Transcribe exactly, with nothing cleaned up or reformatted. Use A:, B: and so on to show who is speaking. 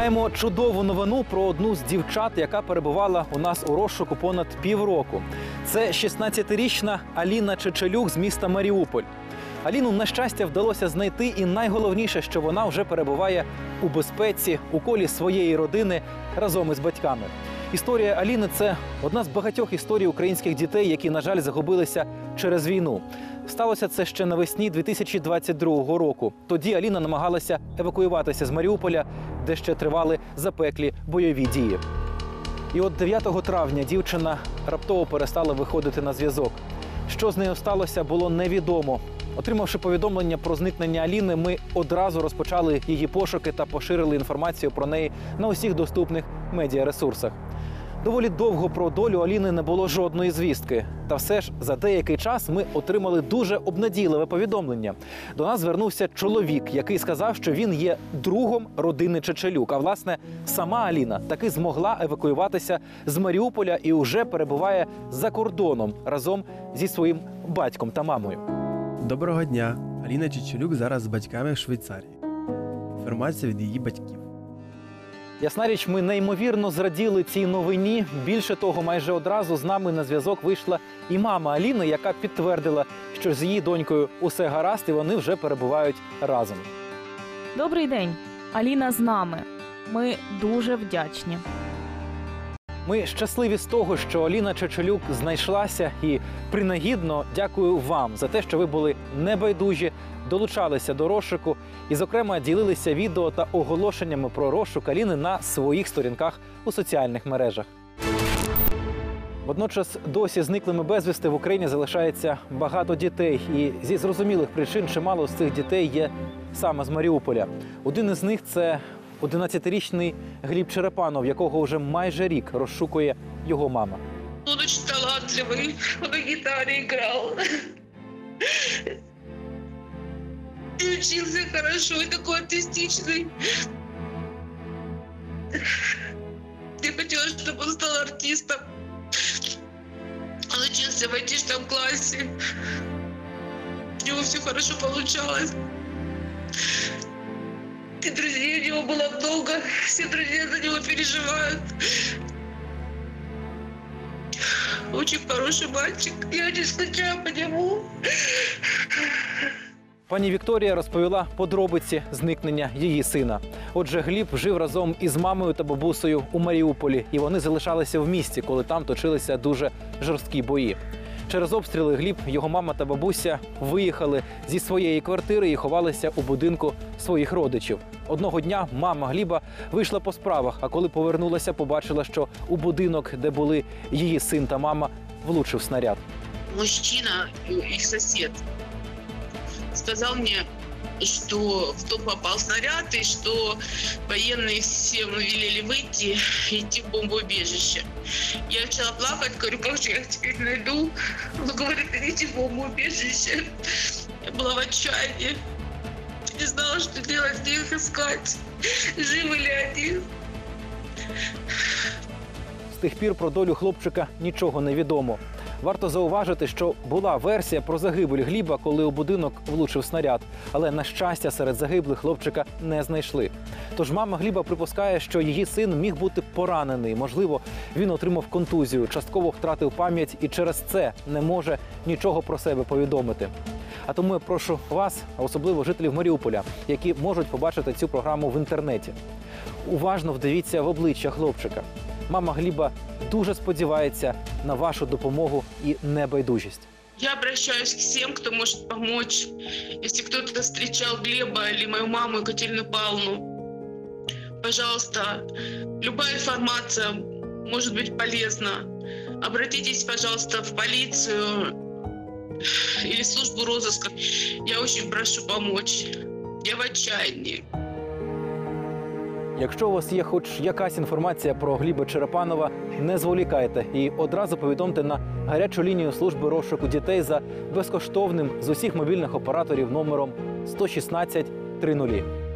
A: Маємо чудову новину про одну з дівчат, яка перебувала у нас у розшуку понад півроку. Це шістнадцятирічна Аліна Чечелюк з міста Маріуполь. Аліну, на щастя, вдалося знайти, і найголовніше, що вона вже перебуває у безпеці, у колі своєї родини разом із батьками. Історія Аліни – це одна з багатьох історій українських дітей, які, на жаль, загубилися через війну. Сталося це ще навесні дві тисячі двадцять другого року. Тоді Аліна намагалася евакуюватися з Маріуполя, де ще тривали запеклі бойові дії. І от дев'ятого травня дівчина раптово перестала виходити на зв'язок. Що з нею сталося, було невідомо. Отримавши повідомлення про зникнення Аліни, ми одразу розпочали її пошуки та поширили інформацію про неї на усіх доступних медіаресурсах. Доволі довго про долю Аліни не було жодної звістки. Та все ж за деякий час ми отримали дуже обнадійливе повідомлення. До нас звернувся чоловік, який сказав, що він є другом родини Чечелюк. А власне, сама Аліна таки змогла евакуюватися з Маріуполя і вже перебуває за кордоном разом зі своїм батьком та мамою.
B: Доброго дня! Аліна Чечелюк зараз з батьками в Швейцарії. Інформація від її батьків.
A: Ясна річ, ми неймовірно зраділи цій новині. Більше того, майже одразу з нами на зв'язок вийшла і мама Аліни, яка підтвердила, що з її донькою усе гаразд і вони вже перебувають разом.
C: Добрий день. Аліна з нами. Ми дуже вдячні.
A: Ми щасливі з того, що Аліна Чечелюк знайшлася, і принагідно дякую вам за те, що ви були небайдужі, долучалися до розшуку і, зокрема, ділилися відео та оголошеннями про розшук Аліни на своїх сторінках у соціальних мережах. Водночас досі зниклими безвісти в Україні залишається багато дітей. І зі зрозумілих причин чимало з цих дітей є саме з Маріуполя. Один із них – це одинадцятирічний Гліб Черепанов, якого вже майже рік розшукує його мама.
D: Он очень талантливый, он на гитаре играл. И учился хорошо, и такой артистичный. Я хотела, чтобы он стал артистом. Он учился в айтишном классе. У него все хорошо получалось. И друзей у него было много. Все друзья за него переживают. Очень хороший мальчик. Я очень скучаю по нему.
A: Пані Вікторія розповіла подробиці зникнення її сина. Отже, Гліб жив разом із мамою та бабусею у Маріуполі, і вони залишалися в місті, коли там точилися дуже жорсткі бої. Через обстріли Гліб, його мама та бабуся виїхали зі своєї квартири і ховалися у будинку своїх родичів. Одного дня мама Гліба вийшла по справах, а коли повернулася, побачила, що у будинок, де були її син та мама, влучив снаряд.
D: Мужчина, их сосед, сказал мне, что в дом попал снаряд, и что военные всем велели выйти и идти в бомбоубежище. Я начала плакать, говорю, как же я их теперь найду? Он говорит, идите в бомбоубежище. Я была в отчаянии. Не знала, что делать, где их искать. Живы ли они?
A: З тих пір про долю хлопчика нічого не відомо. Варто зауважити, що була версія про загибель Гліба, коли у будинок влучив снаряд. Але, на щастя, серед загиблих хлопчика не знайшли. Тож мама Гліба припускає, що її син міг бути поранений. Можливо, він отримав контузію, частково втратив пам'ять і через це не може нічого про себе повідомити. А тому я прошу вас, а особливо жителів Маріуполя, які можуть побачити цю програму в інтернеті, уважно вдивіться в обличчя хлопчика. Мама Гліба дуже сподівається на вашу допомогу і небайдужість.
D: Я обращаюсь к всем, кто может помочь. Если кто-то встречал Глеба или мою маму Екатерину Павловну, пожалуйста, любая информация может быть полезна. Обратитесь, пожалуйста, в полицию или службу розыска. Я очень прошу помочь. Я в отчаянии.
A: Якщо у вас є хоч якась інформація про Гліба Черепанова, не зволікайте і одразу повідомте на гарячу лінію служби розшуку дітей за безкоштовним з усіх мобільних операторів номером сто шістнадцять три нуль.